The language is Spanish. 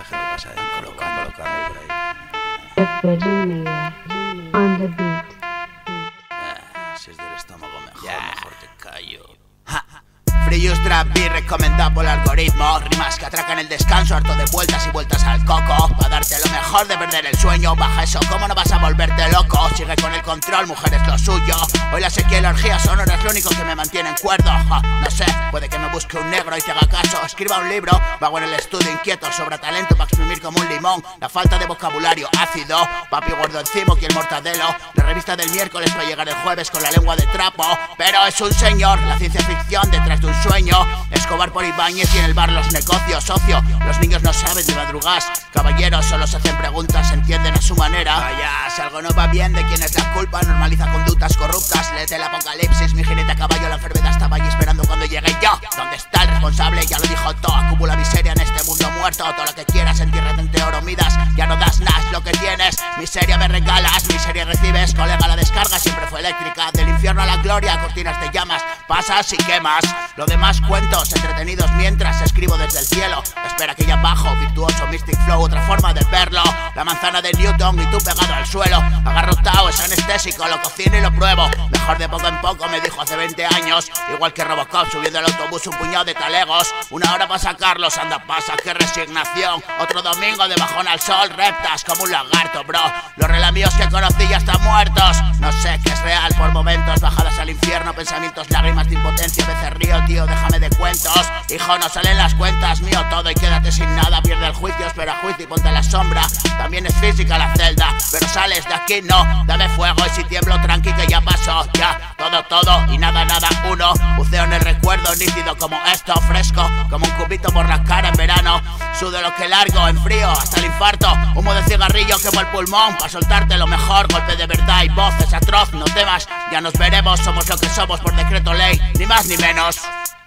vas a colocar por ahí. On the beat. Si es del estómago mejor, mejor te callo. Free Use Trap Beat recomendado por el algoritmo. Rimas que atracan el descanso, harto de vueltas y vueltas al coco. Pa' darte lo mejor de perder el sueño. Baja eso, ¿cómo no vas a volverte loco? Sigue con el control, mujer, es lo suyo. Hoy la sequía y la orgía sonora es lo único que me mantiene en cuerdo. No sé, puede que me busque un negro y te haga caso. Escriba un libro, vago en el estudio inquieto. Sobra talento pa' exprimir como un limón. La falta de vocabulario ácido. Papi gordo encima y el mortadelo. La revista del miércoles va a llegar el jueves con la lengua de trapo. Pero es un señor, la ciencia ficción detrás de un sueño. Escobar por Ibáñez y en el bar los negocios, socio. Los niños no saben de madrugas. Caballeros solo se hacen preguntas, entienden a su manera. Vaya, si algo no va bien, ¿de quién es la culpa? Normaliza conductas corruptas, léete el apocalipsis. Mi jinete a caballo, la enfermedad estaba ahí esperando cuando llegue yo. ¿Dónde está el responsable? Ya lo dijo todo. Acumula miseria en este mundo muerto. Todo lo que quieras, entiérrate oro midas. Ya no das nada, es lo que tienes. Miseria me regalas, miseria recibes. Colega, la descarga siempre fue eléctrica. Del infierno a la gloria, cortinas de llamas. Pasas y quemas. Lo demás cuentos entretenidos mientras escribo desde el cielo. Espera que ya bajo, virtuoso, mystic flow, otra forma de verlo. La manzana de Newton y tú pegado al suelo. Agarrotado, es anestésico, lo cocino y lo pruebo. Mejor de poco en poco, me dijo hace 20 años. Igual que Robocop subiendo al autobús un puñado de talegos. Una hora para sacarlos, anda pasa, qué resignación. Otro domingo de bajón al sol, reptas como un lagarto, bro. Los relamios que conocí ya están muertos. No sé qué es real por momentos, bajadas al infierno, pensamientos, lágrimas de impotencia. A veces río, tío, déjame de cuentos. Hijo, no salen las cuentas, mío todo y quédate sin nada. Pierde el juicio, espera juicio y ponte a la sombra. También es física la celda, pero sales de aquí no. Dame fuego y si tiemblo tranqui que ya pasó. Ya, todo y nada, uno. Buceo en el recuerdo, nítido como esto. Fresco, como un cubito por la cara en verano. Sudo lo que largo, en frío, hasta el infarto. Humo de cigarrillo quemo el pulmón. Pa' soltarte lo mejor, golpe de verdad y voces atroz. No temas, ya nos veremos. Somos lo que somos por decreto ley, ni más ni menos.